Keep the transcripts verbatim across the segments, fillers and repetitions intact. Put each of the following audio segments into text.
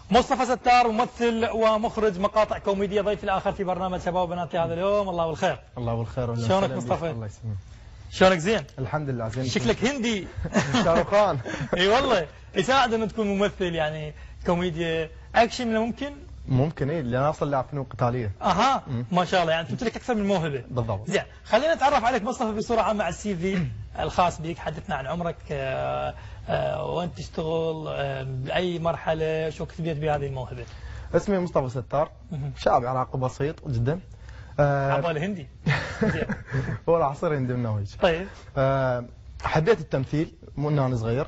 مصطفى ستار ممثل ومخرج مقاطع كوميدية، ضيفي الآخر في برنامج شباب وبناتي هذا اليوم. الله بالخير. الله بالخير. شلونك مصطفى؟ الله يسلمك. شلونك؟ زين الحمد لله. زين. شكلك هندي. شاروخ خان. اي والله يساعد انه تكون ممثل يعني كوميديا اكشن ممكن؟ ممكن اي، لان انا اصلا لاعب فنون قتاليه. اها ما شاء الله، يعني انت لك اكثر من موهبه. بالضبط. زين خلينا نتعرف عليك مصطفى بصوره عامه على السي في الخاص بك. حدثنا عن عمرك، آه آه وين تشتغل، آه باي مرحله، شو كتبت بهذه الموهبه؟ اسمي مصطفى ستار، شاب عراقي بسيط جدا. آه عبالي هندي. زين. هو راح اصير هندي من وجه. طيب. آه حبيت التمثيل من انا صغير.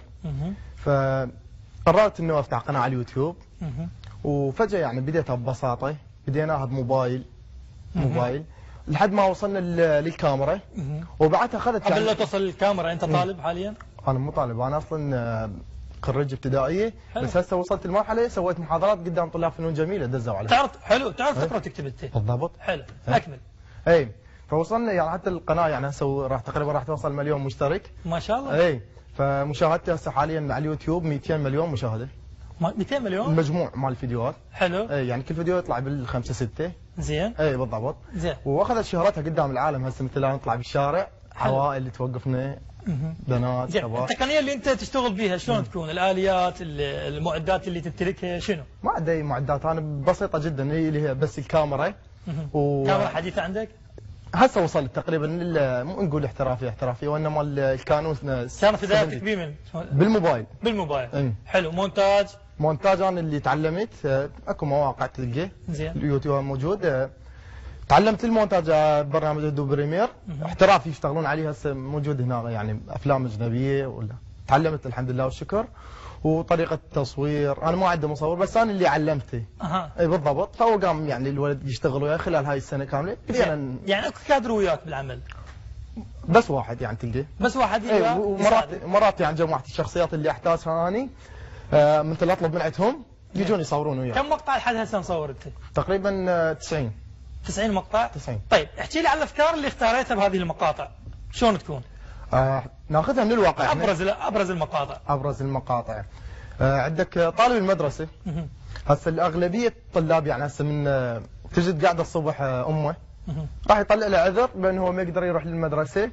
فقررت انه افتح قناه على اليوتيوب. وفجاه يعني بديتها ببساطه، بديناها بموبايل موبايل لحد ما وصلنا للكاميرا. وبعدها اخذت قبل لا توصل للكاميرا انت طالب حاليا؟ انا مو طالب، انا اصلا خريج ابتدائيه. بس هسه وصلت المرحله سويت محاضرات قدام طلاب فنون جميله دزوا علي. تعرف حلو، تعرف تقرا وتكتب انت؟ بالضبط. حلو اكمل. اي فوصلنا يعني حتى القناه يعني هسه راح تقريبا راح توصل مليون مشترك. ما شاء الله. اي فمشاهدتي هسه حاليا على اليوتيوب مئتين مليون مشاهده. مئتين مليون؟ المجموع مال الفيديوهات. حلو. اي يعني كل فيديو يطلع بالخمسه سته. زين. اي بالضبط. زين. واخذت شهرتها قدام العالم هسه، مثل لا نطلع بالشارع عوائل اللي توقفنا، بنات شباب. التقنيه اللي انت تشتغل بيها شلون تكون؟ الاليات، المعدات اللي تمتلكها شنو؟ ما عندي اي معدات، انا بسيطه جدا، هي اللي هي بس الكاميرا. و... كاميرا حديثه عندك؟ هسه وصلت تقريبا مو نقول احترافيه احترافيه وانما الكانون. كانت بدايتك بمن؟ بالموبايل. بالموبايل. اي. حلو. مونتاج؟ مونتاج انا اللي تعلمت، اكو مواقع تلقيه. زين. اليوتيوب موجود. تعلمت المونتاج برنامج ادوب بريمير، احترافي يشتغلون عليه هسه موجود هنا، يعني افلام اجنبيه ولا. تعلمت الحمد لله والشكر. وطريقه التصوير انا ما عندي مصور، بس انا اللي علمته. اها. اي بالضبط. فهو قام يعني الولد يشتغل وياي خلال هاي السنه كامله. يعني, يعني اكو كادر وياك بالعمل؟ بس واحد يعني تلقيه. بس واحد. اي ومرات مرات يعني جمعت الشخصيات اللي احتاجها اني، آه مثل اطلب من عندهم يجون يصورون وياي. كم مقطع لحد هسه مصور انت؟ تقريبا تسعين. تسعين مقطع؟ تسعين. طيب احكي لي عن الافكار اللي اختاريتها بهذه المقاطع، شلون تكون؟ آه ناخذها من الواقع. ابرز ابرز المقاطع. ابرز المقاطع. آه عندك طالب المدرسه. هسه الاغلبيه الطلاب يعني هسه من آه تجد قاعده الصبح آه امه راح يطلع له عذر بانه هو ما يقدر يروح للمدرسه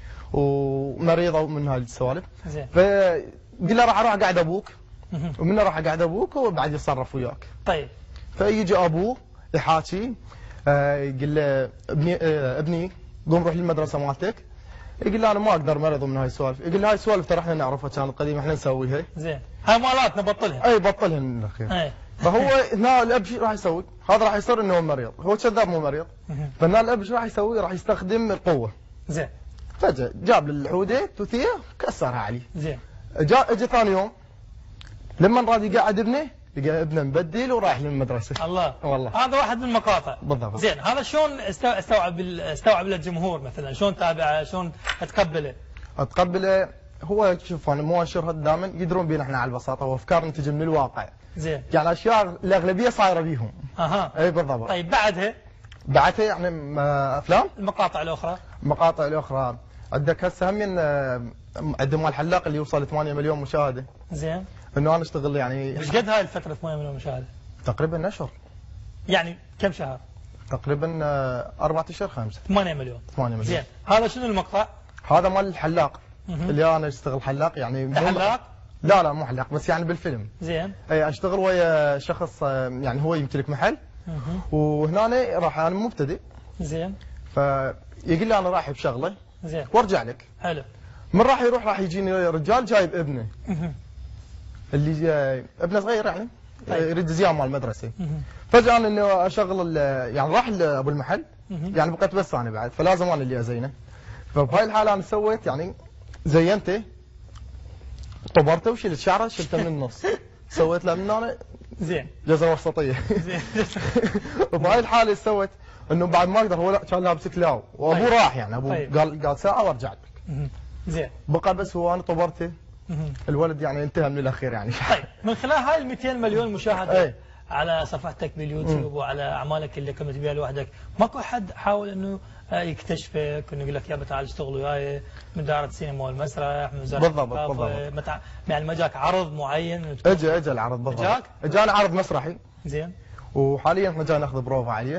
ومريضه من هاي السوالف. زين. فقل له راح اروح قاعد ابوك. ومنه راح قاعد ابوك وبعد يتصرف وياك. طيب. فيجي ابوه يحاكي، آه يقول له ابني آه ابني قوم روح للمدرسه مالتك. يقول له انا ما اقدر مريض من هاي السوالف. يقول له هاي السوالف ترى احنا نعرفها كانت قديمه احنا نسويها. زين. هاي مالاتنا بطلها. اي بطلها من الاخير. اي. فهو هنا الاب شو راح يسوي؟ هذا راح يصير انه مريض، هو كذاب مو مريض. فهنا الاب شو راح يسوي؟ راح يستخدم القوه. زين. فجاه جاب العوده توثيه كسرها عليه. زين. جاء اجى ثاني يوم لما راد يقعد ابنه، لقى ابنه مبدل ورايح للمدرسه. الله. والله. هذا واحد من المقاطع. بالضبط. زين هذا شلون استوعب استوعب الجمهور مثلا؟ شلون تابعه؟ شلون تقبله؟ اتقبله هو شوف انا مو انشرها دائما يدرون بينا احنا على البساطه وافكار نتج من الواقع. زين. يعني اشياء الاغلبيه صايره بيهم. اها. اي بالضبط. طيب بعدها؟ بعدها يعني افلام؟ المقاطع الاخرى. المقاطع الاخرى عندك هسه هم عندهم مال الحلاق اللي يوصل ثمانية مليون مشاهده. زين. انه انا اشتغل يعني. ايش قد هاي الفتره ثمانية مليون مشاهده؟ تقريبا اشهر. يعني كم شهر؟ تقريبا أربعة اشهر خمسه. ثمانية مليون. ثمانية مليون. زين هذا شنو المقطع؟ هذا مال الحلاق. اللي انا اشتغل حلاق يعني. حلاق؟ لا لا مو حلاق بس يعني بالفيلم. زين. اي اشتغل ويا شخص يعني هو يمتلك محل. وهنا راح انا مبتدئ. زين. فيقول لي انا رايح بشغله. زين. وارجع لك. حلو. من راح يروح راح يجيني رجال جايب ابنه. اللي جاي ابنه صغير يعني. طيب. يريد زيان مال المدرسه. فجاه انه اشغل يعني راح ابو المحل. يعني بقيت بس انا بعد فلازم انا اللي ازينه. فبهاي الحاله انا سويت يعني زينته طبرته وشلت شعره شلته من النص. سويت له من هنا. زين. جزره وسطيه. زين. وبهاي الحاله سويت انه بعد ما اقدر هو لا كان لابس كلاو وابوه. طيب. راح يعني ابوه. طيب. قال قال ساعه وارجع لك. زين. بقى بس هو انا طبرته. الولد يعني انتهى من الاخير يعني. طيب من خلال هاي ال مئتين مليون مشاهده. ايه. على صفحتك باليوتيوب وعلى اعمالك اللي قمت بها لوحدك، ماكو حد حاول انه يكتشفك انه يقول لك يا تعال اشتغل وياي من دائره السينما والمسرح من وزاره بالضبط الثقافه متع... يعني ما جاك عرض معين؟ اجى اجى العرض بالضبط. جاك؟ اجاني عرض مسرحي. زين. وحاليا احنا جاي ناخذ بروفا عليه.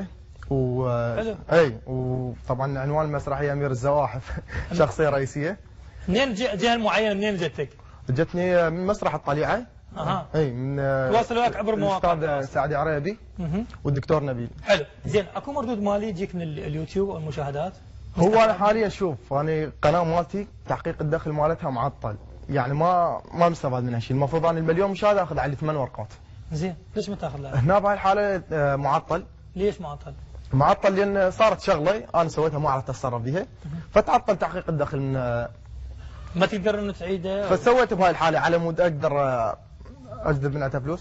و حلو. اي وطبعا عنوان المسرحيه امير الزواحف شخصيه رئيسيه. منين جهه معينه منين جتك؟ جتني من مسرح الطليعه. اها. اي من تواصلوا وياك عبر مواقع الاستاذ سعدي عريبي اها والدكتور نبيل. حلو. زين اكو مردود مالي يجيك من اليوتيوب او المشاهدات؟ هو انا حاليا شوف انا قناه مالتي تحقيق الدخل مالتها معطل، يعني ما ما مستفاد منها شيء، المفروض انا المليون مشاهده اخذ عليه ثمان ورقات. زين ليش ما تاخذ لها؟ هنا بهاي الحاله آه، معطل. ليش معطل؟ معطل لان صارت شغله انا سويتها ما عرفت اتصرف بها فتعطل تحقيق الدخل من آه، ما تقدر انه تعيده؟ فسويت بهاي الحاله على مود اقدر آه، اجذب منها فلوس.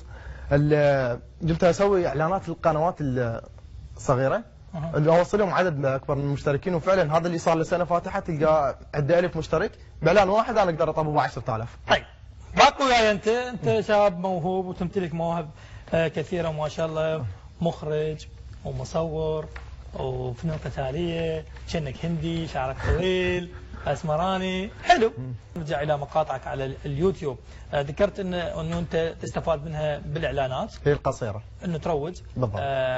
ال- قلت اسوي اعلانات للقنوات الصغيره اللي اوصلهم عدد اكبر من المشتركين، وفعلا هذا اللي صار له سنه فاتحه تلقى عده الف مشترك باعلان واحد انا اقدر اطبق عشرة آلاف. طيب باقي وياي انت، انت شاب موهوب وتمتلك مواهب آه، كثيره ما شاء الله، مخرج ومصور وفنون قتاليه، كأنك هندي، شعرك طويل، اسمراني، حلو. نرجع الى مقاطعك على اليوتيوب، آه، ذكرت ان انه انت تستفاد منها بالاعلانات هي القصيره انه تروج بالضبط.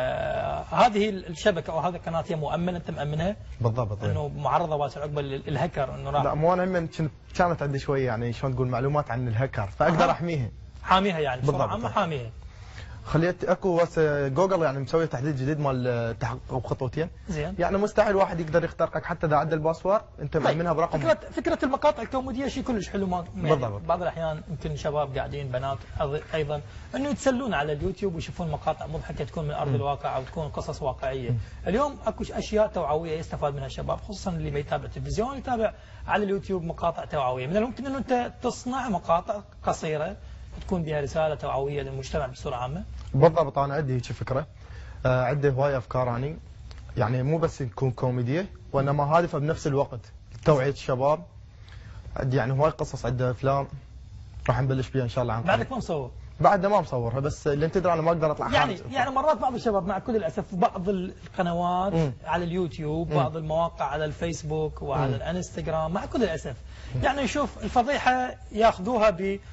آه هذه الشبكه او هذه القناه هي مؤمنه، انت مامنها؟ بالضبط. انه معرضه واسع عقبه الهكر انه راح؟ لا مو انا هم كنت كانت عندي شويه يعني شلون تقول معلومات عن الهكر فاقدر أه. احميها. حاميها يعني بصوره بالضبط. عامه حاميها. خليت اكو بس جوجل يعني مسوي تحديث جديد مال التحقق بخطوتين. زين. يعني مستحيل واحد يقدر يخترقك حتى اذا عدى الباسورد انت طيب. مأمنها برقم. فكره فكره المقاطع الكوميديه شيء كلش حلو، ما يعني بالضبط. بعض الاحيان يمكن شباب قاعدين بنات أض- ايضا انه يتسلون على اليوتيوب ويشوفون مقاطع مضحكه تكون من ارض الواقع او تكون قصص واقعيه. اليوم اكو اشياء توعويه يستفاد منها الشباب، خصوصا اللي ما يتابع تلفزيون يتابع على اليوتيوب مقاطع توعويه، من الممكن انه انت تصنع مقاطع قصيره تكون بها رساله توعويه للمجتمع بصوره عامه. بالضبط انا عندي هيك فكره. آه عندي هوايه افكار اني يعني مو بس تكون كوميديه وانما هادفه بنفس الوقت توعيه الشباب. عندي يعني هواي قصص، عندي افلام راح نبلش بيها ان شاء الله عن قريب. بعدك ما مصور؟ بعد ما مصورها بس اللي انت تدري انا ما اقدر اطلع يعني خارج. يعني مرات بعض الشباب مع كل الاسف بعض القنوات مم. على اليوتيوب، مم. بعض المواقع على الفيسبوك وعلى مم. الانستغرام مع كل الاسف يعني يشوف الفضيحه ياخذوها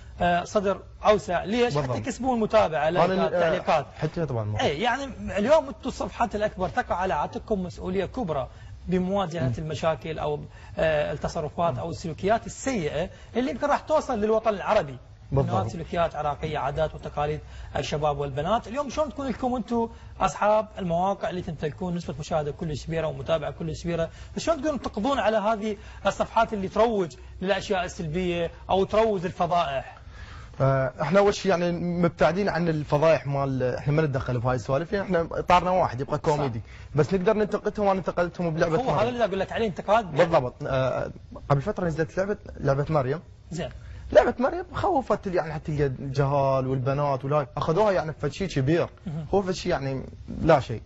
بصدر اوسع، ليش؟ بالضبط. حتى يكسبون المتابعه، لايكات، آه، تعليقات. حتى طبعا اي يعني اليوم انتم الصفحات الاكبر تقع على عاتقكم مسؤوليه كبرى بمواجهه المشاكل او آه، التصرفات او السلوكيات السيئه اللي يمكن راح توصل للوطن العربي. بالضبط. إنه هذه سلوكيات عراقيه، عادات وتقاليد الشباب والبنات. اليوم شلون تكون لكم انتم اصحاب المواقع اللي تمتلكون نسبه مشاهده كلش كبيره ومتابعه كلش كبيره، شلون تقدرون تقضون على هذه الصفحات اللي تروج للاشياء السلبيه او تروج الفضائح؟ آه، احنا اول شيء يعني مبتعدين عن الفضايح مال، احنا ما نتدخل بهاي السوالف، يعني احنا اطارنا واحد يبقى كوميدي بس نقدر ننتقدهم وانا انتقدتهم بلعبه هو هذا مريم. اللي اقول لك عليه انتقاد. بالضبط. آه، قبل فتره نزلت لعبه لعبه مريم. زين. لعبه مريم خوفت يعني حتى الجهال والبنات ولا اخذوها يعني في شيء كبير، هو في شيء يعني لا شيء.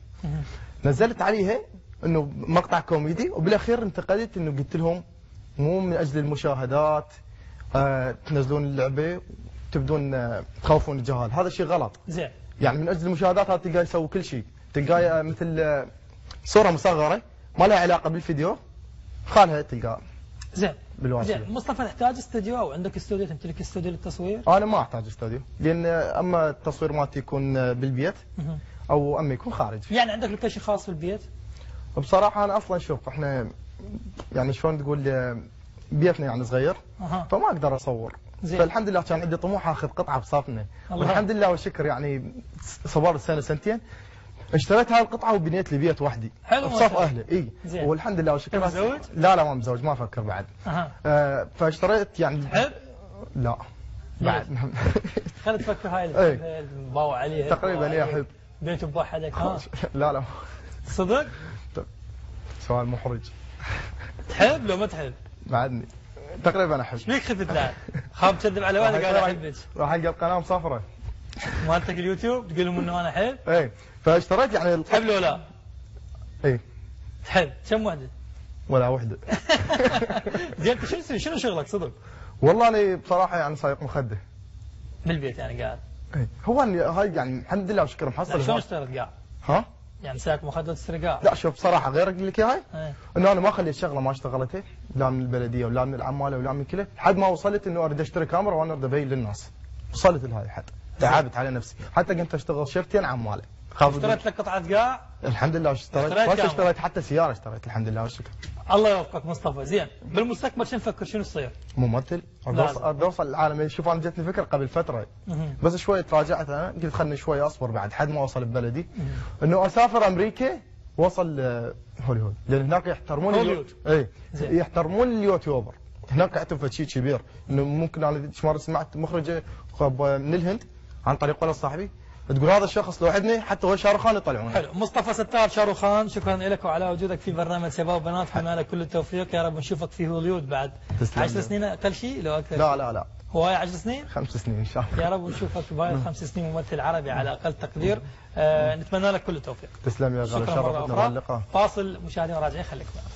نزلت عليها انه مقطع كوميدي وبالاخير انتقدت انه قلت لهم مو من اجل المشاهدات آه تنزلون اللعبه تبدون آه تخوفون الجهال، هذا شيء غلط. زين. يعني من اجل المشاهدات هذا تلقاه يسوي كل شيء، تلقاه مثل آه صوره مصغره ما لها علاقه بالفيديو خانها تلقاه زين. بالواسطه. زين مصطفى، تحتاج استوديو او عندك استوديو، تمتلك استوديو للتصوير؟ انا ما احتاج استوديو لان اما التصوير مالتي يكون بالبيت او اما يكون خارج. يعني عندك لوكيشن خاص في البيت؟ بصراحه انا اصلا شوف احنا يعني شلون تقول بيتنا يعني صغير أه. فما اقدر اصور. زين. فالحمد لله كان عندي طموح اخذ قطعه بصفنا والحمد لله والشكر يعني صبرت سنه سنتين اشتريت هاي القطعه وبنيت لي بيت وحدي بصف اهلي. اي والحمد لله والشكر. متزوج؟ لا لا ما متزوج ما افكر بعد. أه. آه فاشتريت يعني تحب؟ لا بعد. خلي تفكر هاي ايه باو عليها تقريبا ايه احب بيت بوحدك. ها لا لا صدق؟ سؤال محرج. تحب لو ما تحب؟ بعدني تقريبا احب. ايش بيك خفت لا؟ خاب تكذب على والدك قال احبك. راح القى القناه مصفره مالتك اليوتيوب تقول لهم انه انا احب؟ ايه فاشتريت يعني تحب لو لا؟ ايه تحب كم وحده؟ ولا وحده. زين شنو شنو شغلك صدق؟ والله انا بصراحه يعني سايق مخده بالبيت يعني قاعد؟ ايه هو إني هاي يعني الحمد لله وشكرا محصل. شلون اشتغلت قاع؟ ها؟ يعني ساعة ما اخذت السرقاء؟ لا شوف بصراحه غير اقول لك هاي ايه. انه انا ما خليت شغله ما اشتغلتها لا من البلديه ولا من العماله ولا من كله لحد ما وصلت انه اريد اشتري كاميرا وانا اريد ابين للناس. وصلت لهذا الحد. تعبت على نفسي حتى كنت اشتغل شفتين عماله. اشتريت لك قطعه قاع؟ الحمد لله اشتريت بس اشتريت حتى سياره اشتريت الحمد لله والشكر. الله يوفقك مصطفى. زين بالمستقبل شنو نفكر شنو تصير؟ ممثل اريد اوصل للعالم. شوف انا جتني فكره قبل فتره بس شوي تراجعت انا قلت خلني شوي اصبر بعد حد ما اوصل ببلدي انه اسافر امريكا واوصل هوليوود لان هناك يحترمون هوليوود. اي يحترمون اليوتيوبر. هناك اعترف شيء كبير انه ممكن انا مره سمعت مخرجه من الهند عن طريق ولد صاحبي تقول هذا الشخص لو عندني حتى هو شاروخان يطلعونه. حلو. مصطفى ستار شاروخان شكرا لك وعلى وجودك في برنامج شباب وبنات. اتمنى لك كل التوفيق يا رب نشوفك في هوليوود بعد عشر سنين اقل شيء لو اكثر. لا لا لا هواية عشر سنين؟ خمس سنين ان شاء الله. يا رب نشوفك بهاي خمس سنين ممثل عربي على اقل تقدير. آه نتمنى لك كل التوفيق. تسلم يا غالي. شكرا مرة شرفتنا أخرى. فاصل مشاهدينا راجعين خليكم.